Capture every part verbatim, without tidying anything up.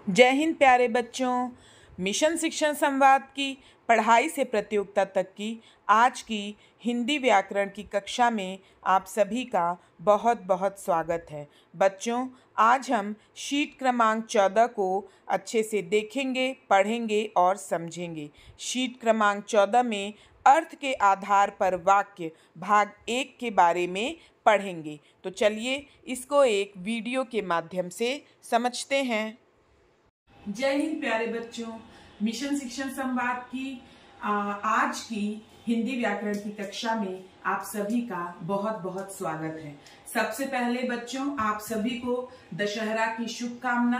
जय हिंद प्यारे बच्चों। मिशन शिक्षण संवाद की पढ़ाई से प्रतियोगिता तक की आज की हिंदी व्याकरण की कक्षा में आप सभी का बहुत बहुत स्वागत है। बच्चों, आज हम शीट क्रमांक चौदह को अच्छे से देखेंगे, पढ़ेंगे और समझेंगे। शीट क्रमांक चौदह में अर्थ के आधार पर वाक्य भाग एक के बारे में पढ़ेंगे। तो चलिए इसको एक वीडियो के माध्यम से समझते हैं। जय हिंद प्यारे बच्चों। मिशन शिक्षण संवाद की आ, आज की हिंदी व्याकरण की कक्षा में आप सभी का बहुत बहुत स्वागत है। सबसे पहले बच्चों, आप सभी को दशहरा की शुभकामना,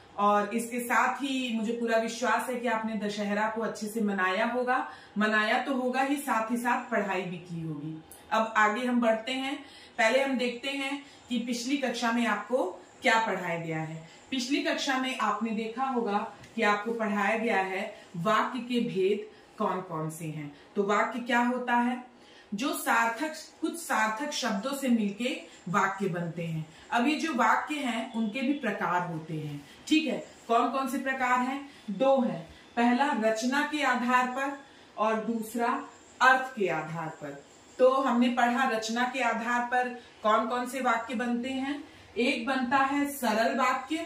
और इसके साथ ही मुझे पूरा विश्वास है कि आपने दशहरा को अच्छे से मनाया होगा। मनाया तो होगा ही, साथ ही साथ पढ़ाई भी की होगी। अब आगे हम बढ़ते हैं। पहले हम देखते हैं कि पिछली कक्षा में आपको क्या पढ़ाया गया है। पिछली कक्षा में आपने देखा होगा कि आपको पढ़ाया गया है वाक्य के भेद कौन कौन से हैं। तो वाक्य क्या होता है? जो सार्थक कुछ सार्थक शब्दों से मिलके वाक्य बनते हैं। अब ये जो वाक्य हैं उनके भी प्रकार होते हैं, ठीक है। कौन कौन से प्रकार हैं? दो हैं। पहला रचना के आधार पर और दूसरा अर्थ के आधार पर। तो हमने पढ़ा रचना के आधार पर कौन कौन से वाक्य बनते हैं। एक बनता है सरल वाक्य,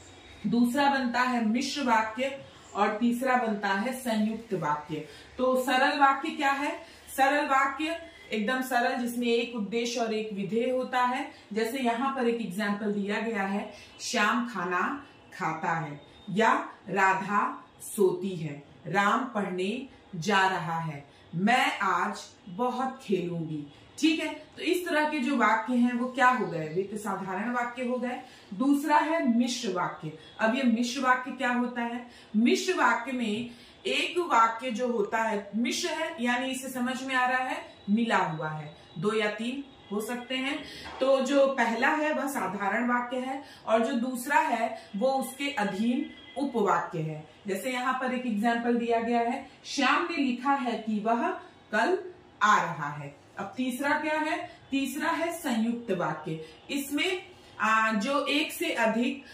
दूसरा बनता है मिश्र वाक्य और तीसरा बनता है संयुक्त वाक्य। तो सरल वाक्य क्या है? सरल वाक्य एकदम सरल, जिसमें एक उद्देश्य और एक विधेय होता है। जैसे यहाँ पर एक एग्जाम्पल दिया गया है, श्याम खाना खाता है, या राधा सोती है, राम पढ़ने जा रहा है, मैं आज बहुत खेलूंगी। ठीक है, तो इस तरह के जो वाक्य हैं वो क्या हो गए? वे तो साधारण वाक्य हो गए। दूसरा है मिश्र वाक्य। अब ये मिश्र वाक्य क्या होता है? मिश्र वाक्य में एक वाक्य जो होता है मिश्र है, यानी इसे समझ में आ रहा है मिला हुआ है, दो या तीन हो सकते हैं। तो जो पहला है वह साधारण वाक्य है और जो दूसरा है वो उसके अधीन उपवाक्य है। जैसे यहाँ पर एक एग्जाम्पल दिया गया है, श्याम ने लिखा है कि वह कल आ रहा है। अब तीसरा क्या है? तीसरा है संयुक्त वाक्य। इसमें आ, जो एक से अधिक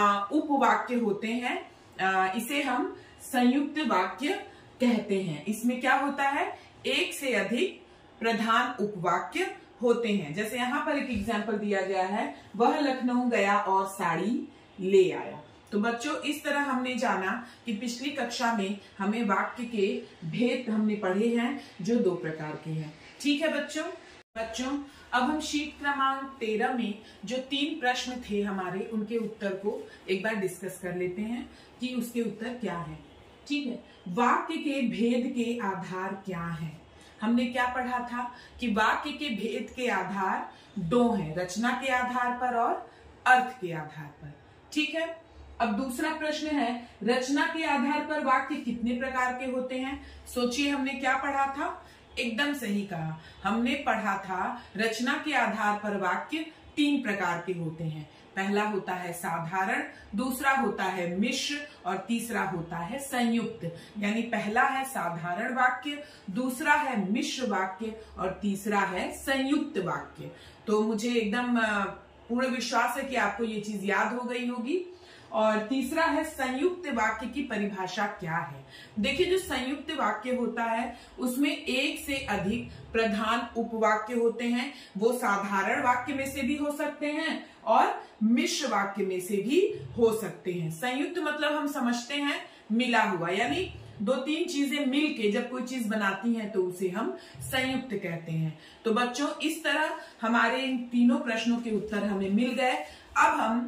उपवाक्य होते हैं, आ, इसे हम संयुक्त वाक्य कहते हैं। इसमें क्या होता है? एक से अधिक प्रधान उपवाक्य होते हैं। जैसे यहाँ पर एक एग्जाम्पल दिया गया है, वह लखनऊ गया और साड़ी ले आया। तो बच्चों, इस तरह हमने जाना कि पिछली कक्षा में हमें वाक्य के भेद हमने पढ़े हैं जो दो प्रकार के हैं। ठीक है बच्चों। बच्चों, अब हम शीट क्रमांक तेरह में जो तीन प्रश्न थे हमारे, उनके उत्तर को एक बार डिस्कस कर लेते हैं कि उसके उत्तर क्या है। ठीक है, वाक्य के भेद के आधार क्या है? हमने क्या पढ़ा था कि वाक्य के भेद के आधार दो हैं, रचना के आधार पर और अर्थ के आधार पर। ठीक है, अब दूसरा प्रश्न है, रचना के आधार पर वाक्य कितने प्रकार के होते हैं? सोचिए, हमने क्या पढ़ा था? एकदम सही कहा, हमने पढ़ा था रचना के आधार पर वाक्य तीन प्रकार के होते हैं। पहला होता है साधारण, दूसरा होता है मिश्र और तीसरा होता है संयुक्त। यानी पहला है साधारण वाक्य, दूसरा है मिश्र वाक्य और तीसरा है संयुक्त वाक्य। तो मुझे एकदम पूर्ण विश्वास है कि आपको ये चीज याद हो गई होगी। और तीसरा है संयुक्त वाक्य की परिभाषा क्या है। देखिए, जो संयुक्त वाक्य होता है उसमें एक से अधिक प्रधान उपवाक्य होते हैं। वो साधारण वाक्य में से भी हो सकते हैं और मिश्र वाक्य में से भी हो सकते हैं। संयुक्त मतलब हम समझते हैं मिला हुआ, यानी दो तीन चीजें मिलके जब कोई चीज बनाती हैं तो उसे हम संयुक्त कहते हैं। तो बच्चों, इस तरह हमारे इन तीनों प्रश्नों के उत्तर हमें मिल गए। अब हम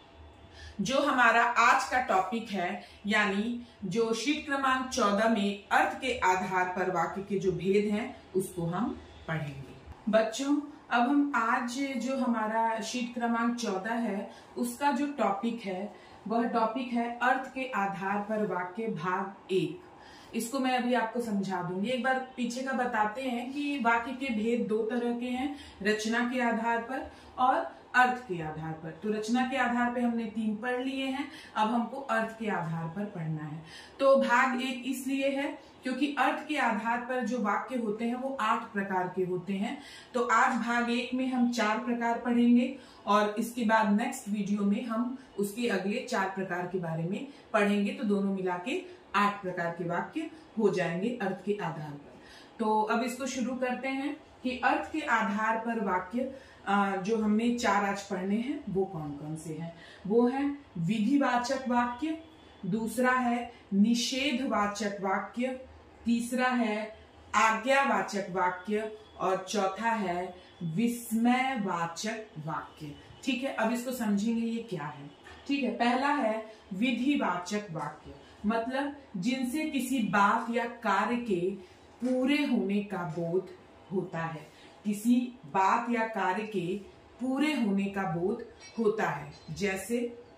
जो हमारा आज का टॉपिक है, यानी जो शीट क्रमांक चौदह में अर्थ के आधार पर वाक्य के जो भेद हैं उसको हम पढ़ेंगे। बच्चों, अब हम आज जो हमारा शीट क्रमांक चौदह है उसका जो टॉपिक है वह टॉपिक है अर्थ के आधार पर वाक्य भाग एक। इसको मैं अभी आपको समझा दूंगी। एक बार पीछे का बताते हैं कि वाक्य के भेद दो तरह के हैं, रचना के आधार पर और अर्थ के आधार पर। तो रचना के आधार पर हमने तीन पढ़ लिए हैं, अब हमको अर्थ के आधार पर पढ़ना है। तो भाग एक इसलिए है क्योंकि अर्थ के आधार पर जो वाक्य होते हैं वो आठ प्रकार के होते हैं। तो आज भाग एक में हम चार प्रकार पढ़ेंगे और इसके बाद नेक्स्ट वीडियो में हम उसके अगले चार प्रकार के बारे में पढ़ेंगे। तो दोनों मिला के आठ प्रकार के वाक्य हो जाएंगे अर्थ के आधार पर। तो अब इसको शुरू करते हैं कि अर्थ के आधार पर वाक्य जो हमें चार आज पढ़ने हैं वो कौन कौन से हैं। वो है विधिवाचक वाक्य, दूसरा है निषेधवाचक वाक्य, तीसरा है आज्ञावाचक वाक्य और चौथा है विस्मयवाचक वाक्य। ठीक है, अब इसको समझेंगे ये क्या है। ठीक है, पहला है विधिवाचक वाक्य, मतलब जिनसे किसी बात या कार्य के पूरे होने का बोध होता है। किसी बात या कार्य के पूरे होने का बोध होता है। जैसे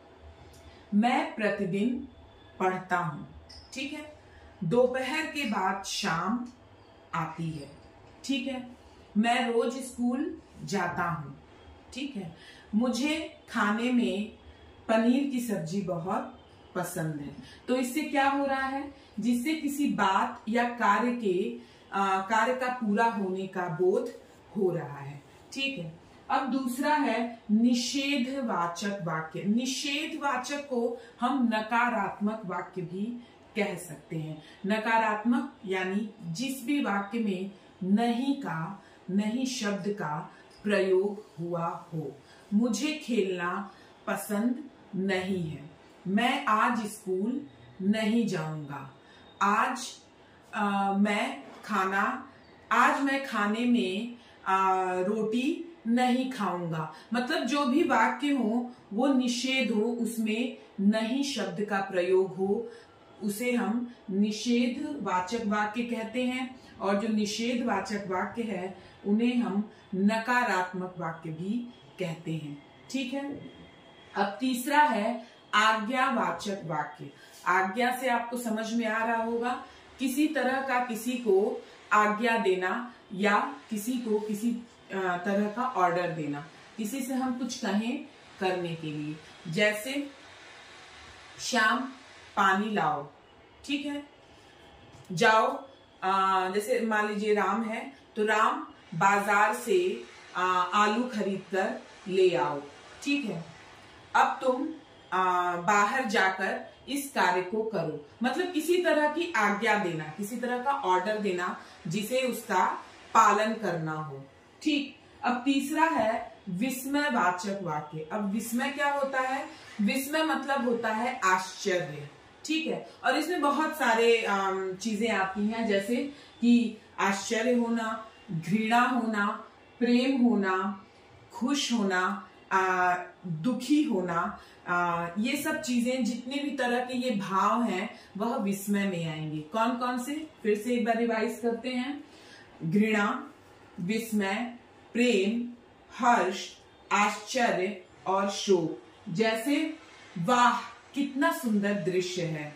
मैं प्रतिदिन पढ़ता हूं। ठीक है, दोपहर के बाद शाम आती है। ठीक है, मैं रोज स्कूल जाता हूं। ठीक है, मुझे खाने में पनीर की सब्जी बहुत पसंद है। तो इससे क्या हो रहा है, जिससे किसी बात या कार्य के कार्य का पूरा होने का बोध हो रहा है। ठीक है, अब दूसरा है निषेधवाचक वाक्य। निषेधवाचक को हम नकारात्मक वाक्य भी कह सकते हैं। नकारात्मक यानी जिस भी वाक्य में नहीं का नहीं शब्द का प्रयोग हुआ हो। मुझे खेलना पसंद नहीं है। मैं आज स्कूल नहीं जाऊंगा। आज आ, मैं खाना आज मैं खाने में आ, रोटी नहीं खाऊंगा। मतलब जो भी वाक्य हो वो निषेध हो, उसमें नहीं शब्द का प्रयोग हो, उसे हम निषेधवाचक वाक्य कहते हैं। और जो निषेधवाचक वाक्य है उन्हें हम नकारात्मक वाक्य भी कहते हैं। ठीक है, अब तीसरा है आज्ञावाचक वाक्य। आज्ञा से आपको समझ में आ रहा होगा, किसी तरह का किसी को आज्ञा देना या किसी को किसी तरह का ऑर्डर देना, किसी से हम कुछ कहें करने के लिए। जैसे श्याम पानी लाओ। ठीक है, जाओ, आ, जैसे मान लीजिए राम है तो राम बाजार से आ, आलू खरीद कर ले आओ। ठीक है, अब तुम आ, बाहर जाकर इस कार्य को करो। मतलब किसी तरह की आज्ञा देना, किसी तरह का ऑर्डर देना जिसे उसका पालन करना हो। ठीक, अब तीसरा है विस्मयवाचक वाक्य। अब विस्मय क्या होता है? विस्मय मतलब होता है आश्चर्य। ठीक है, और इसमें बहुत सारे चीजें आती हैं, जैसे कि आश्चर्य होना, घृणा होना, प्रेम होना, खुश होना, आ, दुखी होना, आ, ये सब चीजें, जितने भी तरह के ये भाव हैं वह विस्मय में आएंगे। कौन कौन से, फिर से एक बार रिवाइज करते हैं। घृणा, विस्मय, प्रेम, हर्ष, आश्चर्य और शोक। जैसे वाह कितना सुंदर दृश्य है,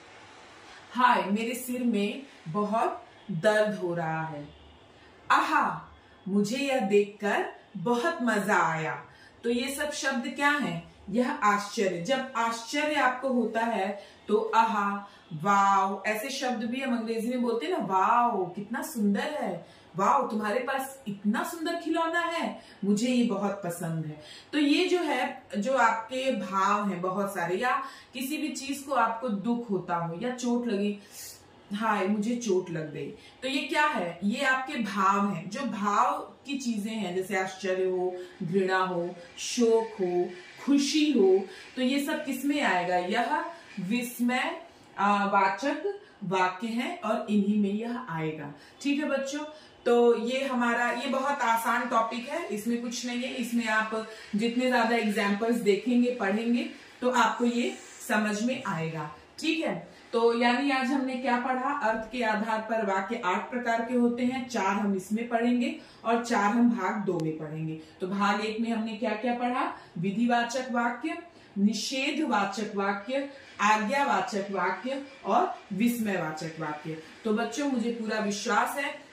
हाय मेरे सिर में बहुत दर्द हो रहा है, आहा मुझे यह देखकर बहुत मजा आया। तो ये सब शब्द क्या हैं? यह आश्चर्य। जब आश्चर्य आपको होता है तो आहा, वाव, ऐसे शब्द भी हम अंग्रेजी में बोलते हैं ना, वाव कितना सुंदर है, वाव तुम्हारे पास इतना सुंदर खिलौना है, मुझे ये बहुत पसंद है। तो ये जो है, जो आपके भाव हैं बहुत सारे, या किसी भी चीज को आपको दुख होता हो या चोट लगी, हाय मुझे चोट लग गई, तो ये क्या है? ये आपके भाव हैं। जो भाव की चीजें हैं, जैसे आश्चर्य हो, घृणा हो, शोक हो, खुशी हो, तो ये सब किसमें आएगा? यह विस्मय वाचक वाक्य है और इन्हीं में यह आएगा। ठीक है बच्चों, तो ये हमारा, ये बहुत आसान टॉपिक है, इसमें कुछ नहीं है। इसमें आप जितने ज्यादा एग्जाम्पल्स देखेंगे, पढ़ेंगे, तो आपको ये समझ में आएगा। ठीक है, तो यानी आज हमने क्या पढ़ा? अर्थ के आधार पर वाक्य आठ प्रकार के होते हैं, चार हम इसमें पढ़ेंगे और चार हम भाग दो में पढ़ेंगे। तो भाग एक में हमने क्या क्या पढ़ा? विधिवाचक वाक्य, निषेधवाचक वाक्य, आज्ञावाचक वाक्य और विस्मयवाचक वाक्य। तो बच्चों मुझे पूरा विश्वास है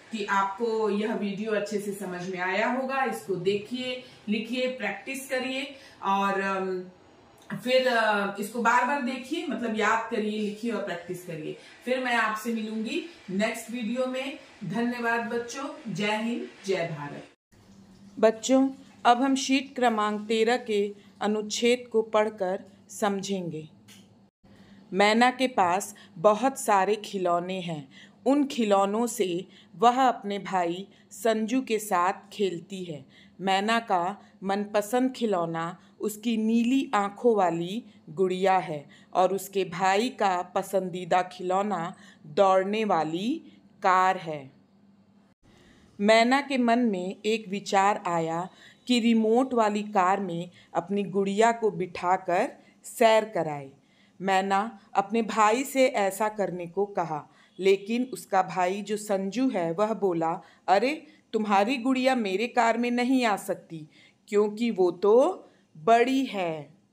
कि आपको यह वीडियो अच्छे से समझ में आया होगा। इसको देखिए, लिखिए, प्रैक्टिस करिए और फिर इसको बार बार देखिए, मतलब याद करिए, लिखिए और प्रैक्टिस करिए। फिर मैं आपसे मिलूंगी नेक्स्ट वीडियो में। धन्यवाद बच्चों। जय हिंद, जय भारत। बच्चों, अब हम शीट क्रमांक तेरह के अनुच्छेद को पढ़कर समझेंगे। मैना के पास बहुत सारे खिलौने हैं। उन खिलौनों से वह अपने भाई संजू के साथ खेलती है। मैना का मनपसंद खिलौना उसकी नीली आँखों वाली गुड़िया है और उसके भाई का पसंदीदा खिलौना दौड़ने वाली कार है। मैना के मन में एक विचार आया कि रिमोट वाली कार में अपनी गुड़िया को बिठाकर सैर कराए। मैना अपने भाई से ऐसा करने को कहा, लेकिन उसका भाई जो संजू है वह बोला, अरे तुम्हारी गुड़िया मेरे कार में नहीं आ सकती क्योंकि वो तो बड़ी है।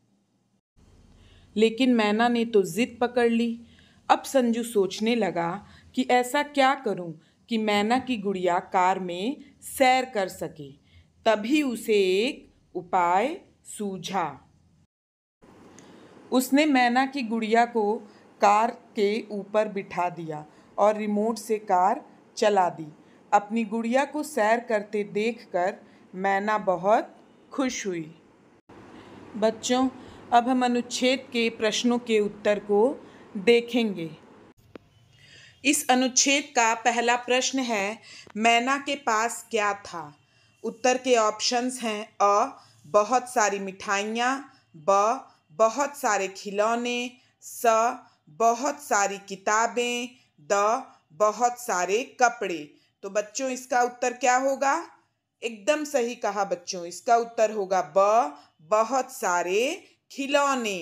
लेकिन मैना ने तो जिद पकड़ ली। अब संजू सोचने लगा कि ऐसा क्या करूं कि मैना की गुड़िया कार में सैर कर सके। तभी उसे एक उपाय सूझा। उसने मैना की गुड़िया को कार के ऊपर बिठा दिया और रिमोट से कार चला दी। अपनी गुड़िया को सैर करते देखकर मैना बहुत खुश हुई। बच्चों, अब हम अनुच्छेद के प्रश्नों के उत्तर को देखेंगे। इस अनुच्छेद का पहला प्रश्न है, मैना के पास क्या था? उत्तर के ऑप्शंस हैं अ बहुत सारी मिठाइयाँ, ब बहुत सारे खिलौने, स बहुत सारी किताबें, द बहुत सारे कपड़े। तो बच्चों इसका उत्तर क्या होगा? एकदम सही कहा बच्चों, इसका उत्तर होगा ब बहुत सारे खिलौने।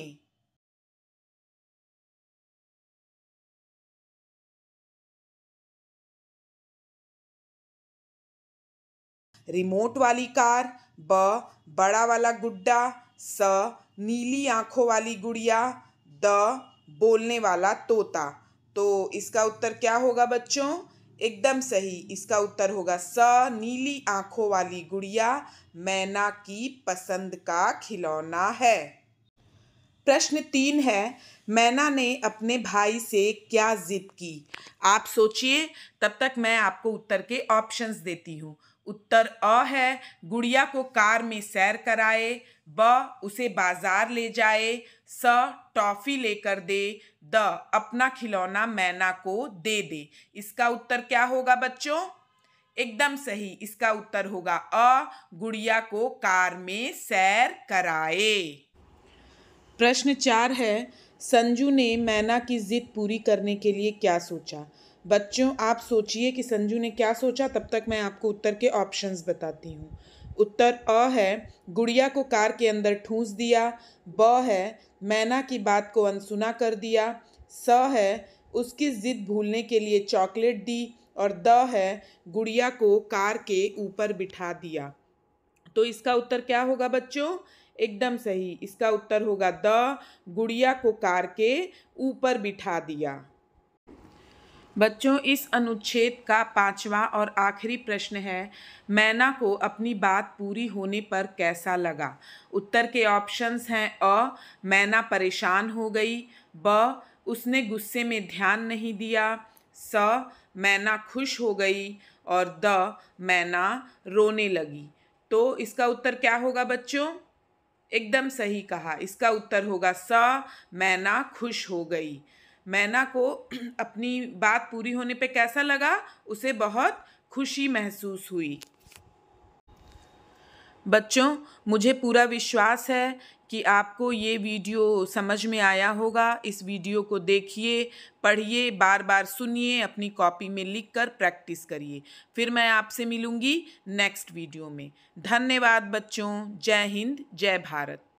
रिमोट वाली कार, ब बड़ा वाला गुड्डा, स नीली आंखों वाली गुड़िया, द बोलने वाला तोता। तो इसका उत्तर क्या होगा बच्चों? एकदम सही, इसका उत्तर होगा स नीली आंखों वाली गुड़िया मैना की पसंद का खिलौना है। प्रश्न तीन है, मैना ने अपने भाई से क्या जिद की? आप सोचिए, तब तक मैं आपको उत्तर के ऑप्शंस देती हूँ। उत्तर अ है, गुड़िया को कार में सैर कराए, ब उसे बाजार ले जाए, स टॉफी लेकर दे, द अपना खिलौना मैना को दे दे। इसका उत्तर क्या होगा बच्चों? एकदम सही, इसका उत्तर होगा अ गुड़िया को कार में सैर कराए। प्रश्न चार है, संजू ने मैना की जिद पूरी करने के लिए क्या सोचा? बच्चों आप सोचिए कि संजू ने क्या सोचा, तब तक मैं आपको उत्तर के ऑप्शंस बताती हूँ। उत्तर अ है, गुड़िया को कार के अंदर ठूंस दिया, ब है मैना की बात को अनसुना कर दिया, स है उसकी जिद भूलने के लिए चॉकलेट दी और द है गुड़िया को कार के ऊपर बिठा दिया। तो इसका उत्तर क्या होगा बच्चों? एकदम सही, इसका उत्तर होगा द गुड़िया को कार के ऊपर बिठा दिया। बच्चों इस अनुच्छेद का पांचवा और आखिरी प्रश्न है, मैना को अपनी बात पूरी होने पर कैसा लगा? उत्तर के ऑप्शंस हैं अ मैना परेशान हो गई, ब उसने गुस्से में ध्यान नहीं दिया, स मैना खुश हो गई और द मैना रोने लगी। तो इसका उत्तर क्या होगा बच्चों? एकदम सही कहा, इसका उत्तर होगा स मैना खुश हो गई। मैना को अपनी बात पूरी होने पे कैसा लगा? उसे बहुत खुशी महसूस हुई। बच्चों मुझे पूरा विश्वास है कि आपको ये वीडियो समझ में आया होगा। इस वीडियो को देखिए, पढ़िए, बार बार सुनिए, अपनी कॉपी में लिखकर प्रैक्टिस करिए। फिर मैं आपसे मिलूंगी नेक्स्ट वीडियो में। धन्यवाद बच्चों। जय हिंद, जय भारत।